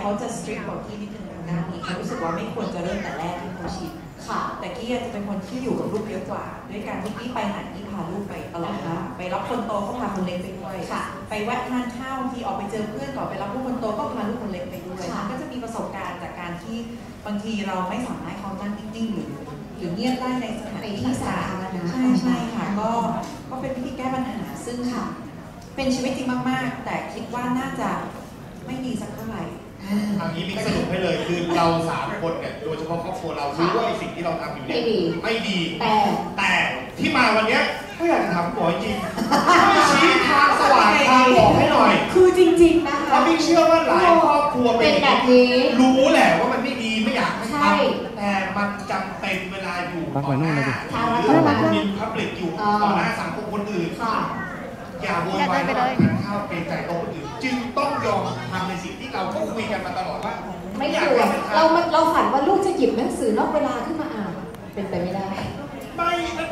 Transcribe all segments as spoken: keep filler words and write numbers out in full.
เขาจะสตรีทกว่ากี้นิดนึงทางด้านนี้เขารู้สึกว่าไม่ควรจะเริ่มแต่แรกที่เขาชินค่ะแต่กี้จะเป็นคนที่อยู่กับลูกเยอะกว่าด้วยการที่กี้ไปไหนกี้พาลูกไปตลอดค่ะไปรับคนโตก็พาคนเล็กไปด้วยค่ะไปแวะทานข้าวบางทีออกไปเจอเพื่อนก่อนไปรับลูกคนโตก็พาลูกคนเล็กไปด้วยมันก็จะมีประสบการณ์จากการที่บางทีเราไม่สามารถเขานั่งนิ่งๆหรือหรือเงียบได้ในสถานที่สาธารณะใช่ใช่ค่ะก็ก็เป็นวิธีแก้ปัญหาซึ่งค่ะเป็นชีวิตจริงมากๆแต่คิดว่าน่าจะไม่ดีสักเท่าไหร่ทางนี้มีสรุปให้เลยคือเราสามคนเนี่ยโดยเฉพาะครอบครัวเรารู้ว่าสิ่งที่เราทำอยู่เนี่ยไม่ดีแต่แต่ที่มาวันนี้ก็อยากจะถามหมอจริงช่วยชี้ทางสว่างทางบอกให้หน่อยคือจริงๆนะคะเพราะพี่เชื่อว่าหลายครอบครัวเป็นแบบนี้รู้แหละว่ามันไม่ดีไม่อยากให้ทำแต่มันจำเป็นเวลาอยู่ต่อหน้าหรือมันมีพับลิกอยู่ต่อหน้าสังคมคนอื่นอย่าโวยวายว่าทานข้าวเกรงใจโต๊ะคนอื่นจึงต้องยอมทำในสิ่งที่เราก็คุยกันมาตลอดว่าไม่อยากเราเราฝันว่าลูกจะหยิบหนังสือนอกเวลาขึ้นมาอ่านเป็นไปไม่ได้ไม่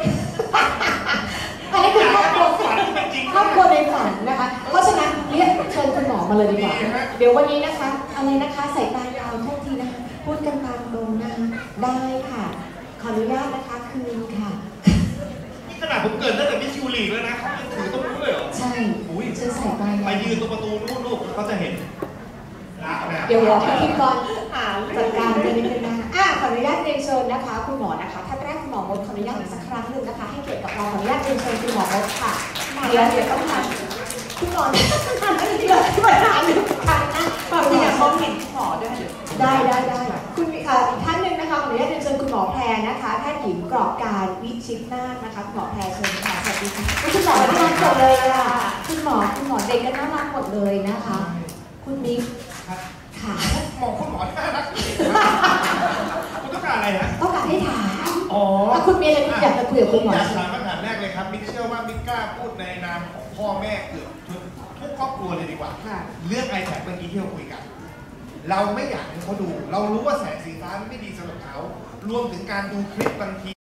อันนี้คือครอบครัวฝันครอบครัวในฝันนะคะเพราะฉะนั้นเรียกเชิญคุณหมอมาเลยดีกว่าเดี๋ยววันนี้นะคะอะไรนะคะใส่ตายาวโทษทีนะคะพูดกันตามตรงนะได้ค่ะขออนุญาตนะคะคืนค่ะขนาดผมเกิดตั้งแต่มิสยูรีแล้วนะเขาถือต้องรู้เลยเหรอใช่ฉันใส่ตายาวไปยืนตรงประตูนู่นลูกเขาจะเห็นเดี๋ยวบอกพิธีกรจัดการกันนิดนึงนะอ่ะขออนุญาตเรียนเชิญนะคะคุณหมอนะคะท่านแรกคุณหมอมดขออนุญาตอีกสักครั้งหนึ่งนะคะให้เกียรติกับเราขออนุญาตเรียนเชิญคุณหมอมดค่ะเดี๋ยวเดี๋ยวต้องทำคุณหมอทำอะไรที่เราที่มาถามอยู่ค่ะนะฝากที่อยากมองเห็นคุณหมอด้วยได้ได้ได้คุณอีกท่านหนึ่งนะคะขออนุญาตเรียนเชิญคุณหมอแพรนะคะแพทย์หญิงกรอบการวิชิตนาถนะคะคุณหมอแพรเชิญค่ะสวัสดีค่ะคุณหมอน่ารักหมดเลยค่ะคุณหมอคุณหมอเด็กก็น่ารักหมดเลยนะคะคุณมิกค่ะหมอคุณหมอน่ารักจริงคุณต้องการอะไรฮะต้องการให้ถามอ๋อคุณมีอะไรอยากจะคุยกับคุณหมออยากถามคำถามแรกเลยครับมิกเชื่อว่ามิกกล้าพูดในนามของพ่อแม่เกือบทุกทุกครอบครัวเลยดีกว่าเรื่อง ไอแพด เมื่อกี้ที่เราคุยกันเราไม่อยากให้เขาดูเรารู้ว่าแสงสีฟ้ามันไม่ดีสำหรับเขารวมถึงการดูคลิปบางที